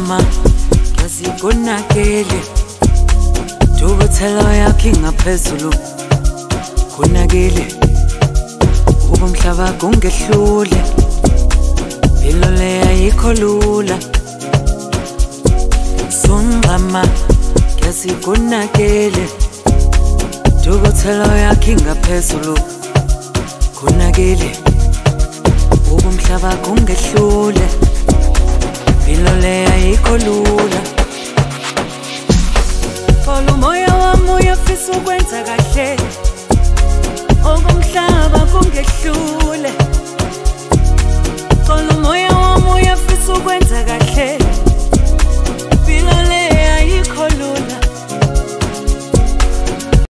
Sungqama yazikonakele Dukuthelo yakhe ngaphezulu konakele Ubumhlaba kungehlule Impilo le ayikho lula Sungqama yazikonakele Dukuthelo yakhe ngaphezulu konakele Ubumhlaba kungehlule Impilo le ayikho lula Umoya wami uyafisa ukwenza kahle Okumhlaba kungehlule